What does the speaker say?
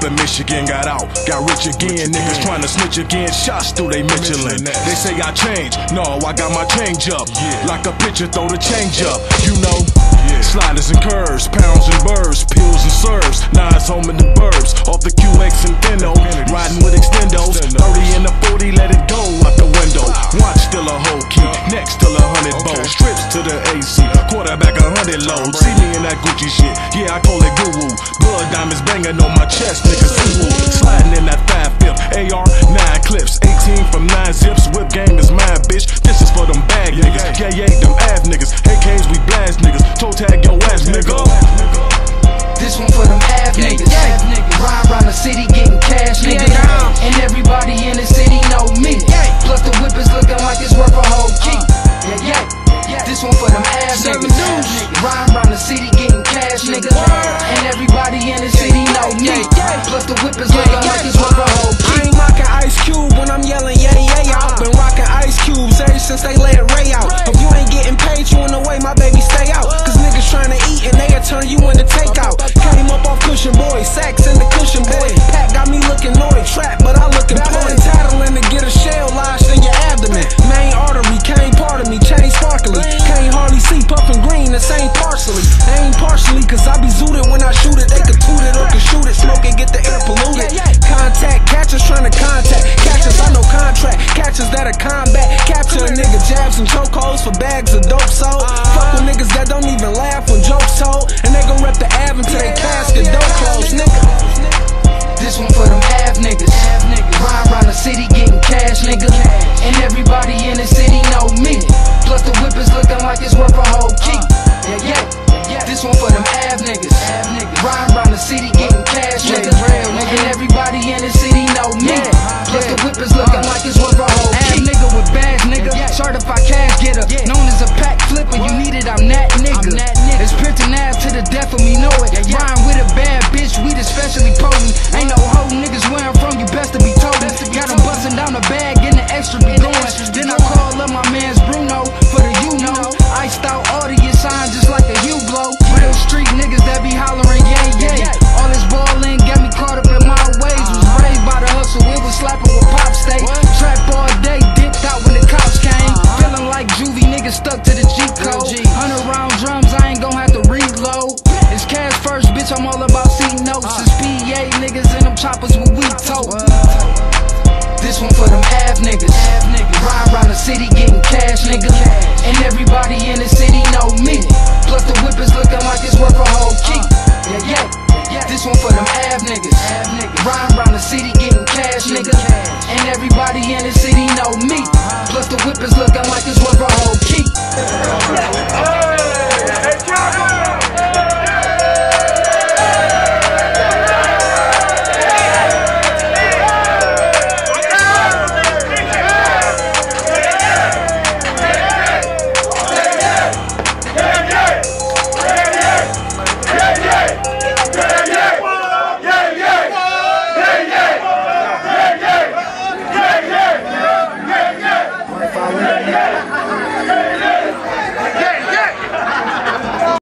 up in Michigan, got out, got rich again. Niggas trying to snitch again, shots through they Michelin. They say I changed, no, I got my change up. Like a pitcher, throw the change up, you know. Sliders and curves, pounds and burrs, pills and serves. Nines home in the burbs, off the QX and Fino, riding with extendos. 30 and a 40, let it go out the window. Watch still a whole key, next still 100 bows. Strips to the AC, quarterback 100 loads. See me in that Gucci shit, yeah I call it guru. Blood diamonds banging on my chest, niggas ooh. Sliding in that 5-5, AR, 9 clips, 18 from 9 zips. Whip game is mine, bitch. This is for them bag niggas, yeah, them Av niggas. AKs we blast niggas, toe tag your ass nigga. This one for them Av niggas. Ride around the city getting cash niggas. And everybody in the city know me. Plus the whip is looking like it's worth a whole key. This one for them Av niggas. Ride around the city getting cash niggas. And everybody in the city know me. Plus the whip is looking like it's worth a whole key. I ain't mocking Ice Cube when I'm yelling yay yay out. Been rocking Ice Cubes ever since they let Ray out. If you ain't getting paid, you in the way, my baby stay out. Cause niggas tryna eat and they'll turn you into takeout. Came up off cushion boy, sacks in the cushion boy. Pack got me looking annoyed, trap, but I look employed. Tattling to get a shell lodged in your abdomen. Main artery, came part of me, chain sparkly. Can't hardly see puffin' green, the same parsley. I ain't partially, cause I be zooted when I shoot it. They could toot it or could shoot it, smoke it, get the air polluted. Contact catchers tryna contact catchers, I know contract catchers that'll combat. Capture a nigga, jabs and chokeholds for bags of dope sold. Fuck with niggas that don't even laugh when jokes told. And they gon' rep the Ave until they casket dope close, nigga. This one for them Av niggas. Ride around the city getting cash nigga. And everybody in the city know me. Plus the whip is looking like it's worth a whole key. This one for them Av niggas. Ride around the city getting cash nigga. And everybody in the city know me. Plus the whip is looking like it's worth a whole key. Nigga with bags nigga, certified cash getter. Known as a pack flipper, you need it, I'm that nigga. It's Puritan to the death of me know it. Rhyme with a bad bitch, weed especially potent. Ain't no hoe niggas where I'm from, you best to be told. Got them bustin' down the bag and the extra be going. Then I call up my mans Bruno for the you know. Iced out audience sign just like a U blow. Real street niggas that be hollering yay yay. All this ballin' got me caught up in my ways. Was raised by the hustle, it was slapping with pop stay. Trap all day, dipped out when the cops came. Feeling like juvie niggas stuck to the G code. 100 round drums, I ain't gon' have to reload. It's cash first, bitch, I'm all about C notes. It's PA niggas and them choppers with weak toe. This one for them Av niggas. Ride around the city getting cash nigga. And everybody in the city know me. Plus the whip is looking like it's worth a whole key. This one for them Av niggas. Ride around the city getting cash nigga. And everybody in the city know me. Plus the whip is looking like it's worth a whole key. Hey, JRell!